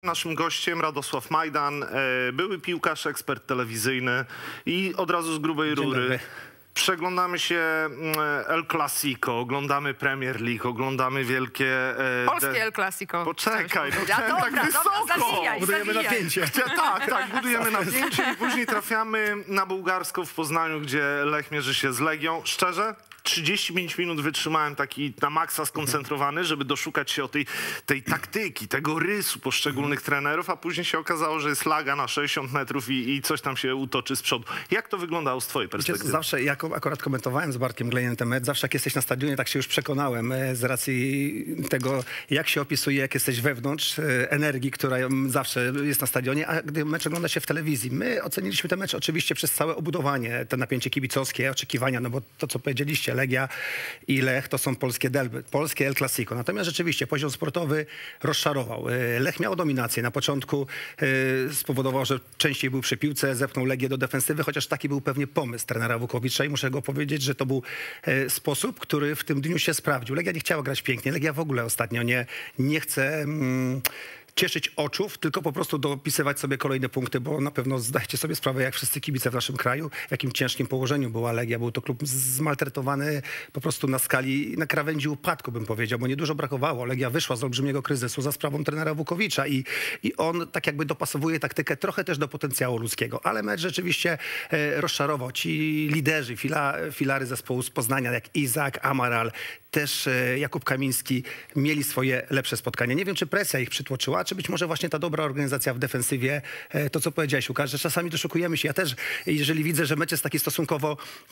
Naszym gościem Radosław Majdan, były piłkarz, ekspert telewizyjny i od razu z grubej rury. Przeglądamy się El Clasico, oglądamy Premier League, oglądamy wielkie... Polskie El Clasico. Poczekaj, no Ja, chciałem tak wysoko. Budujemy napięcie. Tak, budujemy napięcie i później trafiamy na Bułgarską w Poznaniu, gdzie Lech mierzy się z Legią. Szczerze? 35 minut wytrzymałem taki na maksa skoncentrowany, żeby doszukać się o tej taktyki, tego rysu poszczególnych trenerów, a później się okazało, że jest laga na 60 metrów i coś tam się utoczy z przodu. Jak to wyglądało z twojej perspektywy? Zawsze, jak akurat komentowałem z Bartkiem Glejem ten mecz, zawsze jak jesteś na stadionie, tak się już przekonałem z racji tego, jak się opisuje, jak jesteś wewnątrz, energii, która zawsze jest na stadionie, a gdy mecz ogląda się w telewizji. My oceniliśmy ten mecz oczywiście przez całe obudowanie, te napięcie kibicowskie, oczekiwania, no bo to, co powiedzieliście, Legia i Lech to są polskie derby, polskie El Clasico. Natomiast rzeczywiście poziom sportowy rozczarował. Lech miał dominację. Na początku spowodował, że częściej był przy piłce, zepchnął Legię do defensywy, chociaż taki był pewnie pomysł trenera Wukowicza i muszę go powiedzieć, że to był sposób, który w tym dniu się sprawdził. Legia nie chciała grać pięknie. Legia w ogóle ostatnio nie chce... cieszyć oczów, tylko po prostu dopisywać sobie kolejne punkty, bo na pewno zdajecie sobie sprawę, jak wszyscy kibice w naszym kraju, w jakim ciężkim położeniu była Legia. Był to klub zmaltretowany po prostu na skali, na krawędzi upadku, bym powiedział, bo niedużo brakowało. Legia wyszła z olbrzymiego kryzysu za sprawą trenera Wukowicza i on tak jakby dopasowuje taktykę trochę też do potencjału ludzkiego, ale mecz rzeczywiście rozczarował. Ci liderzy, filary zespołu z Poznania, jak Izak, Amaral, też Jakub Kamiński mieli swoje lepsze spotkania. Nie wiem, czy presja ich przytłoczyła, czy być może właśnie ta dobra organizacja w defensywie, to co powiedziałeś, Łukasz, że czasami doszukujemy się. Ja też, jeżeli widzę, że mecz jest taki stosunkowo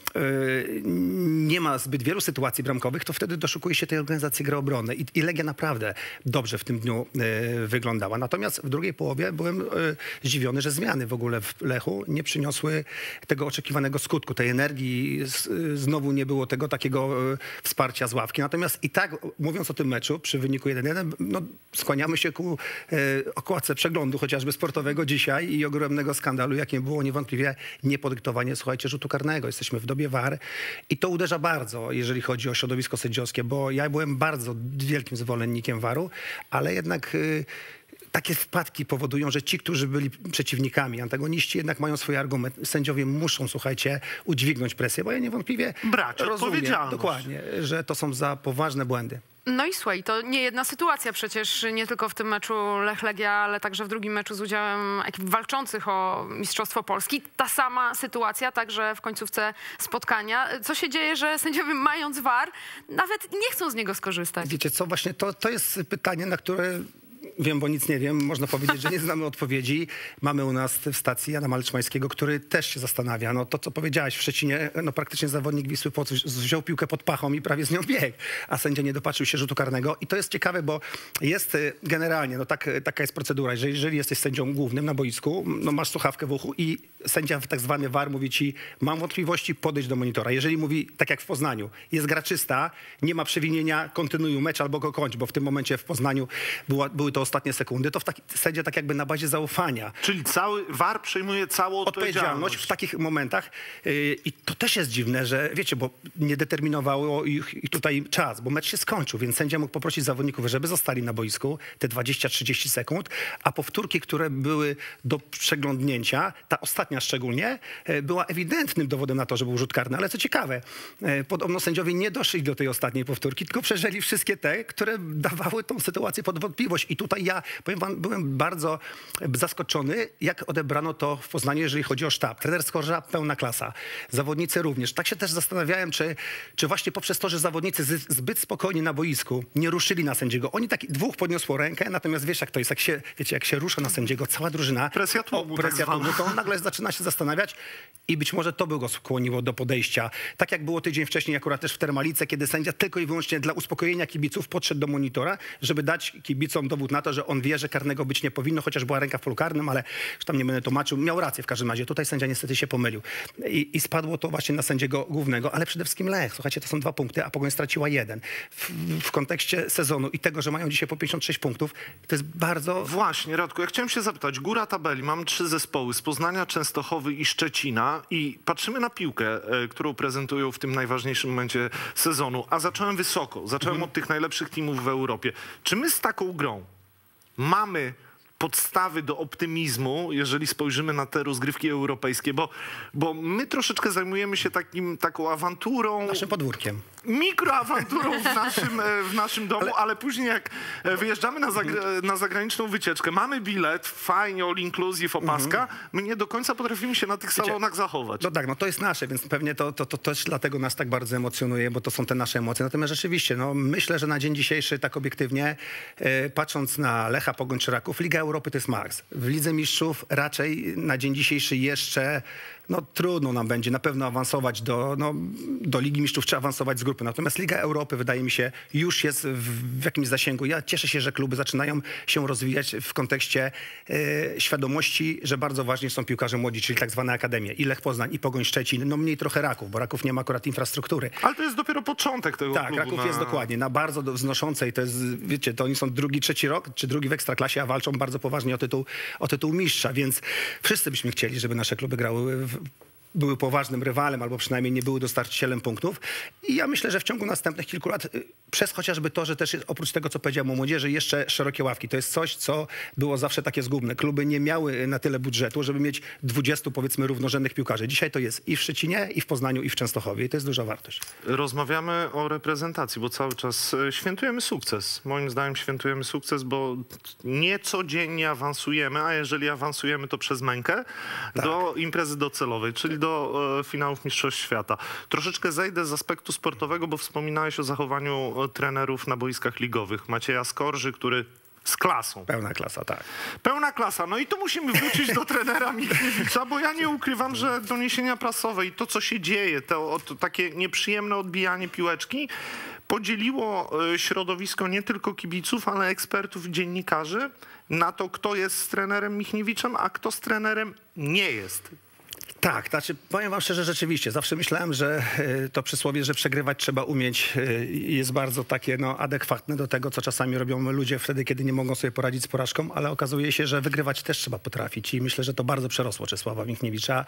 nie ma zbyt wielu sytuacji bramkowych, to wtedy doszukuję się tej organizacji gry obronnej. I Legia naprawdę dobrze w tym dniu wyglądała. Natomiast w drugiej połowie byłem zdziwiony, że zmiany w ogóle w Lechu nie przyniosły tego oczekiwanego skutku, tej energii. Znowu nie było tego takiego wsparcia z ławki. Natomiast i tak, mówiąc o tym meczu, przy wyniku 1-1, no, skłaniamy się ku okładce przeglądu chociażby sportowego dzisiaj i ogromnego skandalu, jakim było niewątpliwie niepodyktowanie, słuchajcie, rzutu karnego. Jesteśmy w dobie VAR i to uderza bardzo, jeżeli chodzi o środowisko sędziowskie, bo ja byłem bardzo wielkim zwolennikiem VAR-u, ale jednak... takie wpadki powodują, że ci, którzy byli przeciwnikami, antagoniści jednak mają swój argument. Sędziowie muszą, słuchajcie, udźwignąć presję, bo ja niewątpliwie rozumiem dokładnie, że to są za poważne błędy. No i słuchaj, to nie jedna sytuacja przecież, nie tylko w tym meczu Lech-Legia, ale także w drugim meczu z udziałem ekip walczących o Mistrzostwo Polski. Ta sama sytuacja także w końcówce spotkania. Co się dzieje, że sędziowie, mając VAR, nawet nie chcą z niego skorzystać? Wiecie co, właśnie to jest pytanie, na które... Wiem, bo nic nie wiem. Można powiedzieć, że nie znamy odpowiedzi. Mamy u nas w stacji Jana Maleczmańskiego, który też się zastanawia. No to, co powiedziałeś, w Szczecinie no, praktycznie zawodnik Wisły Płock wziął piłkę pod pachą i prawie z nią biegł, a sędzia nie dopatrzył się rzutu karnego. I to jest ciekawe, bo jest generalnie, no taka jest procedura, że jeżeli jesteś sędzią głównym na boisku, no masz słuchawkę w uchu i sędzia w tak zwany VAR mówi ci, mam wątpliwości, podejdź do monitora. Jeżeli mówi, tak jak w Poznaniu, jest graczysta, nie ma przewinienia, kontynuuj mecz albo go kończ, bo w tym momencie w Poznaniu były to ostatnie sekundy, to sędzia tak jakby na bazie zaufania. Czyli cały VAR przejmuje całą odpowiedzialność w takich momentach. I to też jest dziwne, że wiecie, bo nie determinowało ich tutaj czas, bo mecz się skończył, więc sędzia mógł poprosić zawodników, żeby zostali na boisku te 20-30 sekund, a powtórki, które były do przeglądnięcia, ta ostatnia szczególnie, była ewidentnym dowodem na to, że był rzut karny. Ale co ciekawe, podobno sędziowie nie doszli do tej ostatniej powtórki, tylko przeżyli wszystkie te, które dawały tą sytuację pod wątpliwość. I tutaj ja, powiem wam, byłem bardzo zaskoczony, jak odebrano to w Poznaniu, jeżeli chodzi o sztab. Trener Skorża, pełna klasa. Zawodnicy również. Tak się też zastanawiałem, czy właśnie poprzez to, że zawodnicy zbyt spokojnie na boisku nie ruszyli na sędziego. Oni tak dwóch podniosło rękę, natomiast wiesz, jak to jest, jak się rusza na sędziego, cała drużyna, presja tłumu, to on nagle zaczyna się zastanawiać i być może to by go skłoniło do podejścia. Tak jak było tydzień wcześniej akurat też w Termalice, kiedy sędzia tylko i wyłącznie dla uspokojenia kibiców podszedł do monitora, żeby dać kibicom dowód na to, że on wie, że karnego być nie powinno, chociaż była ręka w polu karnym, ale już tam nie będę tłumaczył. Miał rację w każdym razie. Tutaj sędzia niestety się pomylił. I spadło to właśnie na sędziego głównego, ale przede wszystkim Lech. Słuchajcie, to są 2 punkty, a Pogoń straciła 1. W kontekście sezonu i tego, że mają dzisiaj po 56 punktów, to jest bardzo... Właśnie, Radku, ja chciałem się zapytać. Góra tabeli. Mamy 3 zespoły z Poznania, Częstochowy i Szczecina i patrzymy na piłkę, którą prezentują w tym najważniejszym momencie sezonu. A zacząłem wysoko. Zacząłem od tych najlepszych teamów w Europie. Czy my z taką grą mamy podstawy do optymizmu, jeżeli spojrzymy na te rozgrywki europejskie, bo my troszeczkę zajmujemy się taką awanturą. Naszym podwórkiem. Mikroawanturą w naszym domu, ale później jak wyjeżdżamy na zagraniczną wycieczkę, mamy bilet, fajnie, all inclusive, opaska, my nie do końca potrafimy się na tych salonach zachować. No tak, no to jest nasze, więc pewnie to też dlatego nas tak bardzo emocjonuje, bo to są te nasze emocje. Natomiast rzeczywiście, no myślę, że na dzień dzisiejszy, tak obiektywnie, patrząc na Lecha, Pogoń czy Raków, Liga Europy to jest maks. W Lidze Mistrzów raczej na dzień dzisiejszy jeszcze trudno nam będzie na pewno awansować do Ligi Mistrzów, czy awansować z grupy. Natomiast Liga Europy, wydaje mi się, już jest w jakimś zasięgu. Ja cieszę się, że kluby zaczynają się rozwijać w kontekście świadomości, że bardzo ważni są piłkarze młodzi, czyli tak zwane akademie. I Lech Poznań, i Pogoń Szczecin, mniej trochę Raków, bo Raków nie ma akurat infrastruktury. Ale to jest dopiero początek tego klubu. Tak, Raków jest dokładnie na bardzo wznoszącej, to jest, wiecie, to oni są drugi, trzeci rok, czy drugi w Ekstraklasie, a walczą bardzo poważnie o tytuł mistrza, więc wszyscy byśmy chcieli, żeby nasze kluby były poważnym rywalem, albo przynajmniej nie były dostarczycielem punktów. I ja myślę, że w ciągu następnych kilku lat, przez chociażby to, że też jest, oprócz tego, co powiedziałem o młodzieży, jeszcze szerokie ławki. To jest coś, co było zawsze takie zgubne. Kluby nie miały na tyle budżetu, żeby mieć 20, powiedzmy, równorzędnych piłkarzy. Dzisiaj to jest i w Szczecinie, i w Poznaniu, i w Częstochowie. I to jest duża wartość. Rozmawiamy o reprezentacji, bo cały czas świętujemy sukces. Moim zdaniem świętujemy sukces, bo nie codziennie awansujemy, a jeżeli awansujemy, to przez mękę do imprezy docelowej, czyli do finałów Mistrzostw Świata. Troszeczkę zejdę z aspektu sportowego, bo wspominałeś o zachowaniu trenerów na boiskach ligowych. Macieja Skorży, który z klasą. Pełna klasa, tak. Pełna klasa. No i tu musimy wrócić do trenera Michniewicza, bo ja nie ukrywam, że doniesienia prasowe i to, co się dzieje, to takie nieprzyjemne odbijanie piłeczki podzieliło środowisko nie tylko kibiców, ale ekspertów i dziennikarzy na to, kto jest z trenerem Michniewiczem, a kto z trenerem nie jest. Tak, znaczy powiem wam szczerze, rzeczywiście. Zawsze myślałem, że to przysłowie, że przegrywać trzeba umieć, jest bardzo takie adekwatne do tego, co czasami robią ludzie wtedy, kiedy nie mogą sobie poradzić z porażką, ale okazuje się, że wygrywać też trzeba potrafić i myślę, że to bardzo przerosło Czesława Michniewicza,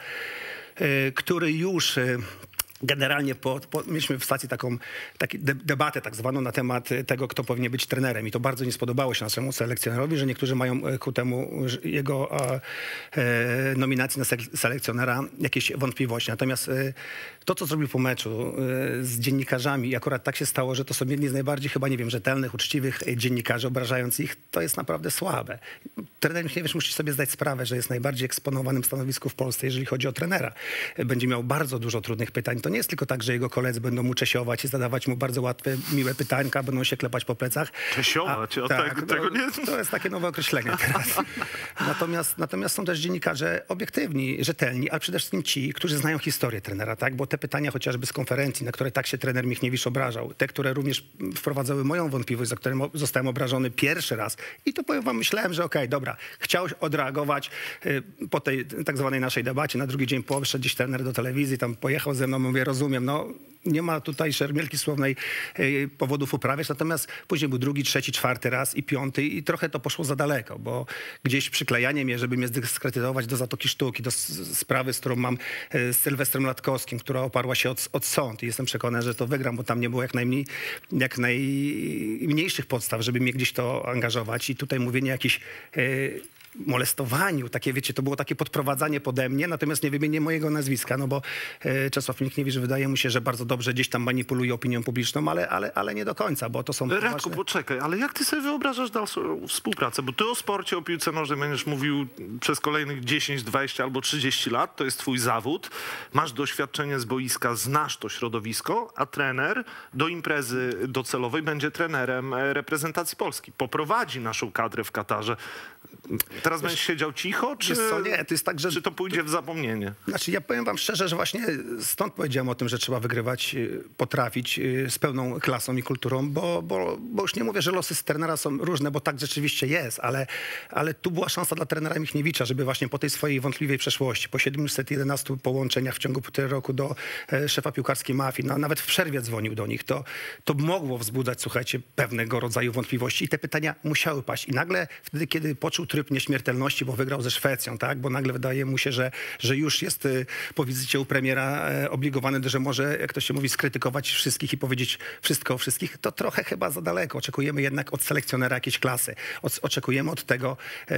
który już... Generalnie mieliśmy w stacji taką debatę tak zwaną na temat tego, kto powinien być trenerem. I to bardzo nie spodobało się naszemu selekcjonerowi, że niektórzy mają ku temu jego nominacji na selekcjonera jakieś wątpliwości. Natomiast to, co zrobił po meczu z dziennikarzami, i akurat tak się stało, że to są jedni z najbardziej chyba, nie wiem, rzetelnych, uczciwych dziennikarzy, obrażając ich, to jest naprawdę słabe. Trener Michniewicz musi sobie zdać sprawę, że jest najbardziej eksponowanym stanowisku w Polsce, jeżeli chodzi o trenera. Będzie miał bardzo dużo trudnych pytań. To nie jest tylko tak, że jego koledzy będą mu czesiować i zadawać mu bardzo łatwe, miłe pytańka, będą się klepać po plecach. Czesiować? Tego nie... To jest takie nowe określenie teraz. Natomiast są też dziennikarze obiektywni, rzetelni, ale przede wszystkim ci, którzy znają historię trenera, tak? Bo te pytania chociażby z konferencji, na które tak się trener Michniewicz obrażał, te, które również wprowadzały moją wątpliwość, za które zostałem obrażony pierwszy raz. I to powiem wam, myślałem, że okej, dobra, chciał odreagować po tej tak zwanej naszej debacie. Na drugi dzień poszedł gdzieś trener do telewizji, tam pojechał ze mną, mówię, rozumiem, nie ma tutaj szermierki słownej powodów uprawiać, natomiast później był drugi, trzeci, czwarty raz i piąty i trochę to poszło za daleko, bo gdzieś przyklejanie mnie, żeby mnie zdyskredytować do Zatoki Sztuki, do sprawy, z którą mam z Sylwestrem Latkowskim, która oparła się od sąd i jestem przekonany, że to wygram, bo tam nie było jak najmniejszych podstaw, żeby mnie gdzieś to angażować i tutaj mówienie jakichś molestowaniu, takie wiecie, to było takie podprowadzanie pode mnie, natomiast nie wymienię mojego nazwiska, bo Czesław Michniewicz wydaje mu się, że bardzo dobrze gdzieś tam manipuluje opinią publiczną, ale nie do końca, bo to są... Radku, poczekaj, ale jak ty sobie wyobrażasz dalszą współpracę? Bo ty o sporcie, o piłce nożnej będziesz mówił przez kolejnych 10, 20 albo 30 lat, to jest twój zawód, masz doświadczenie z boiska, znasz to środowisko, a trener do imprezy docelowej będzie trenerem reprezentacji Polski. Poprowadzi naszą kadrę w Katarze. Teraz będziesz siedział cicho, czy nie, to jest tak, że... czy to pójdzie w zapomnienie? Znaczy, ja powiem wam szczerze, że właśnie stąd powiedziałem o tym, że trzeba wygrywać, potrafić z pełną klasą i kulturą, bo już nie mówię, że losy z trenera są różne, bo tak rzeczywiście jest, ale tu była szansa dla trenera Michniewicza, żeby właśnie po tej swojej wątpliwej przeszłości, po 711 połączeniach w ciągu półtora roku do szefa piłkarskiej mafii, nawet w przerwie dzwonił do nich, to mogło wzbudzać, słuchajcie, pewnego rodzaju wątpliwości i te pytania musiały paść. I nagle wtedy, kiedy poczuł tryb nieśmiertelności, bo wygrał ze Szwecją, tak? Bo nagle wydaje mu się, że już jest po wizycie u premiera obligowany, że może, jak to się się mówi, skrytykować wszystkich i powiedzieć wszystko o wszystkich, to trochę chyba za daleko. Oczekujemy jednak od selekcjonera jakiejś klasy. Oczekujemy od tego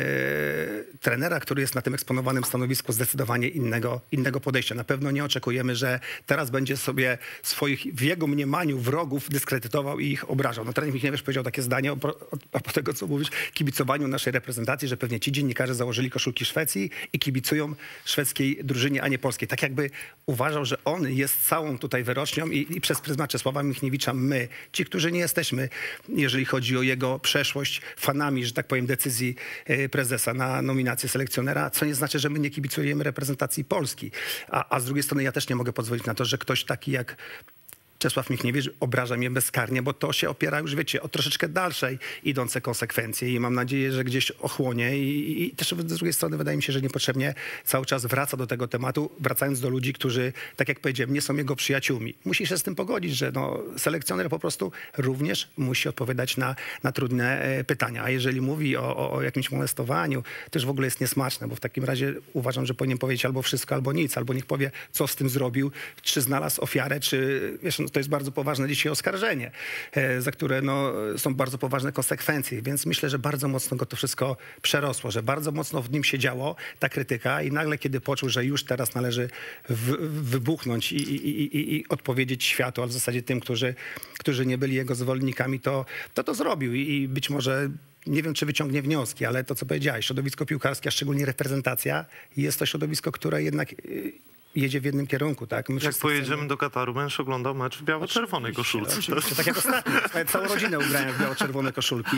trenera, który jest na tym eksponowanym stanowisku, zdecydowanie innego podejścia. Na pewno nie oczekujemy, że teraz będzie sobie swoich w jego mniemaniu wrogów dyskredytował i ich obrażał. No trener Michniewicz powiedział takie zdanie a po tego, co mówisz, kibicowaniu naszej reprezentacji, że pewnie ci dziennikarze założyli koszulki Szwecji i kibicują szwedzkiej drużynie, a nie polskiej. Tak jakby uważał, że on jest całą tutaj wyrocznią i przez pryzmat Czesława Michniewicza my, ci, którzy nie jesteśmy, jeżeli chodzi o jego przeszłość, fanami, że tak powiem, decyzji prezesa na nominację selekcjonera, co nie znaczy, że my nie kibicujemy reprezentacji Polski. A z drugiej strony ja też nie mogę pozwolić na to, że ktoś taki jak Czesław Michniewicz obraża mnie bezkarnie, bo to się opiera już, wiecie, o troszeczkę dalszej idące konsekwencje i mam nadzieję, że gdzieś ochłonie i też z drugiej strony wydaje mi się, że niepotrzebnie cały czas wraca do tego tematu, wracając do ludzi, którzy, tak jak powiedziałem, nie są jego przyjaciółmi. Musi się z tym pogodzić, że selekcjoner po prostu również musi odpowiadać na trudne pytania. A jeżeli mówi o jakimś molestowaniu, to już w ogóle jest niesmaczne, bo w takim razie uważam, że powinien powiedzieć albo wszystko, albo nic, albo niech powie, co z tym zrobił, czy znalazł ofiarę, czy wiesz, to jest bardzo poważne dzisiaj oskarżenie, za które są bardzo poważne konsekwencje, więc myślę, że bardzo mocno go to wszystko przerosło, że bardzo mocno w nim się działo ta krytyka i nagle, kiedy poczuł, że już teraz należy wybuchnąć i odpowiedzieć światu, a w zasadzie tym, którzy nie byli jego zwolennikami, to zrobił i być może nie wiem, czy wyciągnie wnioski, ale to, co powiedziałeś, środowisko piłkarskie, a szczególnie reprezentacja, jest to środowisko, które jednak jedzie w jednym kierunku, tak? Jak pojedziemy do Kataru, będziesz oglądał mecz w biało-czerwonej koszulce. Oczywiście, tak jak ostatnio. Całą rodzinę ubrałem w biało-czerwone koszulki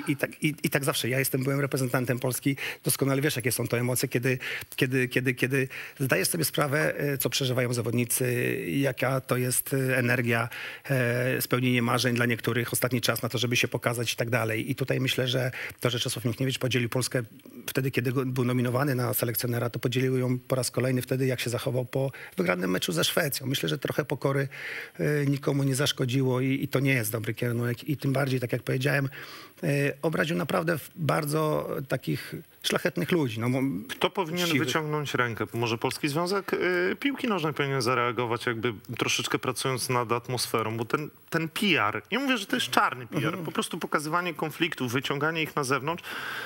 i tak zawsze. Ja byłem reprezentantem Polski, doskonale wiesz, jakie są to emocje, kiedy zdajesz sobie sprawę, co przeżywają zawodnicy, jaka to jest energia, spełnienie marzeń dla niektórych, ostatni czas na to, żeby się pokazać i tak dalej. I tutaj myślę, że to, że Czesław Michniewicz podzielił Polskę wtedy, kiedy był nominowany na selekcjonera, to podzielił ją po raz kolejny wtedy, jak się zachował po wygranym meczu ze Szwecją. Myślę, że trochę pokory nikomu nie zaszkodziło i to nie jest dobry kierunek. I tym bardziej, tak jak powiedziałem, obraził naprawdę bardzo takich szlachetnych ludzi. Kto powinien wyciągnąć rękę? Może Polski Związek Piłki Nożnej powinien zareagować, jakby troszeczkę pracując nad atmosferą, bo ten PR, nie mówię, że to jest czarny PR, po prostu pokazywanie konfliktów, wyciąganie ich na zewnątrz,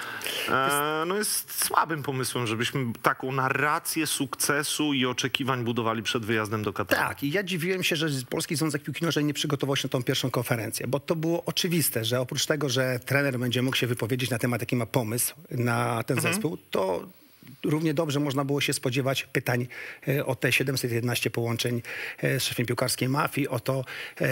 jest słabym pomysłem, żebyśmy taką narrację sukcesu i oczekiwań budowali przed wyjazdem do Kataru. Tak, i ja dziwiłem się, że Polski Związek Piłki Nożnej nie przygotował się na tą pierwszą konferencję, bo to było oczywiste, że oprócz tego, że trener będzie mógł się wypowiedzieć na temat, jaki ma pomysł na ten zespół, to równie dobrze można było się spodziewać pytań o te 711 połączeń z szefem piłkarskiej mafii, o to,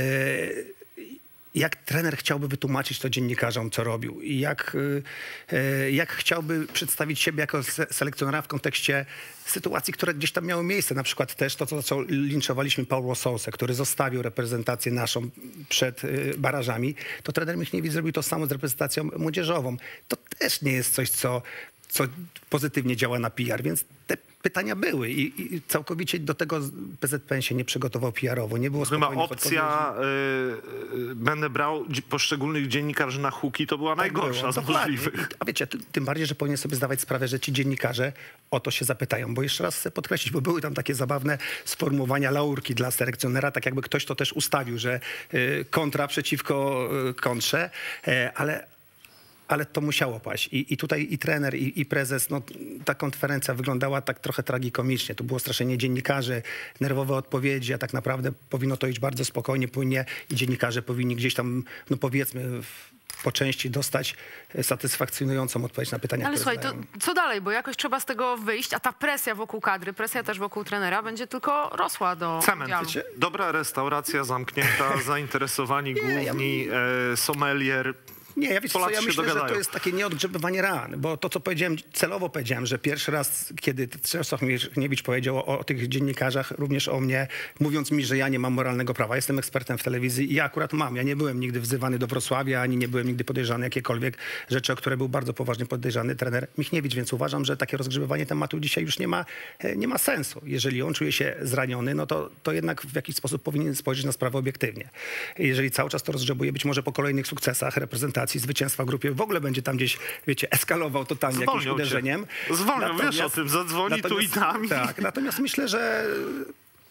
jak trener chciałby wytłumaczyć to dziennikarzom, co robił i jak chciałby przedstawić siebie jako selekcjonera w kontekście sytuacji, które gdzieś tam miały miejsce. Na przykład też to, co linczowaliśmy Paulo Sousę, który zostawił reprezentację naszą przed barażami. To trener Michniewicz zrobił to samo z reprezentacją młodzieżową. To też nie jest coś, co pozytywnie działa na PR, więc te pytania były i całkowicie do tego PZPN się nie przygotował PR-owo. Nie było chyba opcja, będę brał poszczególnych dziennikarzy na huki, to była najgorsza z możliwych. A wiecie, tym bardziej, że powinien sobie zdawać sprawę, że ci dziennikarze o to się zapytają. Bo jeszcze raz chcę podkreślić, bo były tam takie zabawne sformułowania laurki dla selekcjonera, tak jakby ktoś to też ustawił, że kontra przeciwko kontrze, ale to musiało paść. I tutaj i trener, i prezes, ta konferencja wyglądała tak trochę tragikomicznie. To było straszenie dziennikarzy, nerwowe odpowiedzi, a tak naprawdę powinno to iść bardzo spokojnie, płynnie i dziennikarze powinni gdzieś tam, powiedzmy, po części dostać satysfakcjonującą odpowiedź na pytania, ale słuchaj, to co dalej? Bo jakoś trzeba z tego wyjść, a ta presja wokół kadry, presja też wokół trenera będzie tylko rosła do udziału. Dobra restauracja zamknięta, zainteresowani główni, sommelier. Nie, ja myślę, że to jest takie nieodgrzebywanie ran, bo to, co powiedziałem, celowo powiedziałem, że pierwszy raz, kiedy Czesław Michniewicz powiedział o tych dziennikarzach, również o mnie, mówiąc mi, że ja nie mam moralnego prawa. Jestem ekspertem w telewizji i ja akurat mam. Ja nie byłem nigdy wzywany do Wrocławia, ani nie byłem nigdy podejrzany jakiekolwiek rzeczy, o które był bardzo poważnie podejrzany trener Michniewicz, więc uważam, że takie rozgrzebywanie tematu dzisiaj już nie ma sensu. Jeżeli on czuje się zraniony, to jednak w jakiś sposób powinien spojrzeć na sprawę obiektywnie. Jeżeli cały czas to rozgrzebuje, być może po kolejnych sukcesach reprezentacji, zwycięstwa w grupie, w ogóle będzie tam gdzieś, wiecie, eskalował totalnie jakimś uderzeniem. Zwolnią, wiesz o tym, zadzwoni tu i tam. Tak, natomiast myślę, że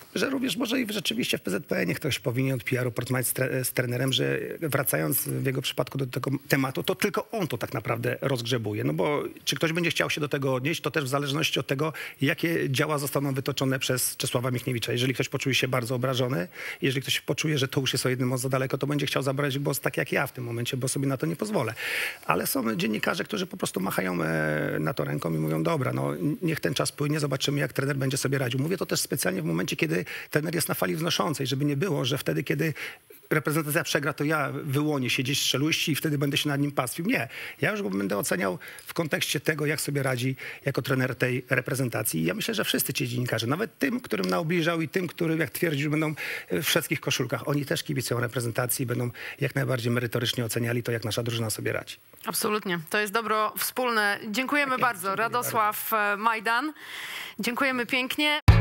że również może i rzeczywiście w PZPN-ie ktoś powinien od PR-u porozmawiać z trenerem, że wracając w jego przypadku do tego tematu, to tylko on to tak naprawdę rozgrzebuje. No bo czy ktoś będzie chciał się do tego odnieść, to też w zależności od tego, jakie działa zostaną wytoczone przez Czesława Michniewicza. Jeżeli ktoś poczuje się bardzo obrażony, jeżeli ktoś poczuje, że to już jest o jednym za daleko, to będzie chciał zabrać głos tak jak ja w tym momencie, bo sobie na to nie pozwolę. Ale są dziennikarze, którzy po prostu machają na to ręką i mówią, dobra, no niech ten czas płynie, zobaczymy, jak trener będzie sobie radził. Mówię to też specjalnie w momencie, kiedy trener jest na fali wznoszącej, żeby nie było, że wtedy, kiedy reprezentacja przegra, to ja wyłonię się gdzieś z czeluści i wtedy będę się nad nim pastwił. Nie. Ja już go będę oceniał w kontekście tego, jak sobie radzi jako trener tej reprezentacji. I ja myślę, że wszyscy ci dziennikarze, nawet tym, którym naobliżał i tym, którym, jak twierdził, będą w wszystkich koszulkach, oni też kibicują reprezentacji i będą jak najbardziej merytorycznie oceniali to, jak nasza drużyna sobie radzi. Absolutnie. To jest dobro wspólne. Dziękujemy bardzo. Radosław Majdan. Dziękujemy pięknie.